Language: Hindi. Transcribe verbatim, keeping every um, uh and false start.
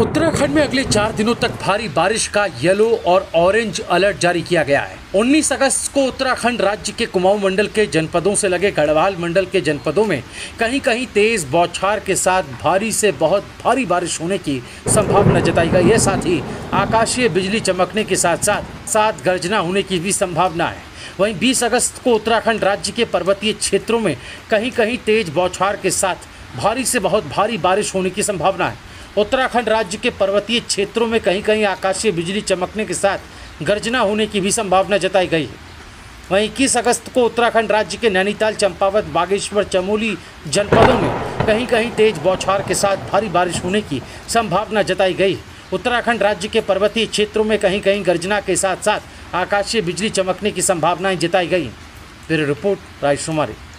उत्तराखंड में अगले चार दिनों तक भारी बारिश का येलो और ऑरेंज अलर्ट जारी किया गया है। उन्नीस अगस्त को उत्तराखंड राज्य के कुमाऊं मंडल के जनपदों से लगे गढ़वाल मंडल के जनपदों में कहीं कहीं तेज बौछार के साथ भारी से बहुत भारी बारिश होने की संभावना जताई गई है। साथ ही आकाशीय बिजली चमकने के साथ साथ साथ गर्जना होने की भी संभावना है। वहीं बीस अगस्त को उत्तराखंड राज्य के पर्वतीय क्षेत्रों में कहीं कहीं तेज बौछार के साथ भारी से बहुत भारी बारिश होने की संभावना है। उत्तराखंड राज्य के पर्वतीय क्षेत्रों में कहीं कहीं आकाशीय बिजली चमकने के साथ गर्जना होने की भी संभावना जताई गई है। वहीं इक्कीस अगस्त को उत्तराखंड राज्य के नैनीताल, चंपावत, बागेश्वर, चमोली जनपदों में कहीं कहीं तेज बौछार के साथ भारी बारिश होने की संभावना जताई गई है। उत्तराखंड राज्य के पर्वतीय क्षेत्रों में कहीं कहीं गर्जना के साथ साथ आकाशीय बिजली चमकने की संभावनाएं जताई गई। ब्यूरो रिपोर्ट, राजेश कुमारी।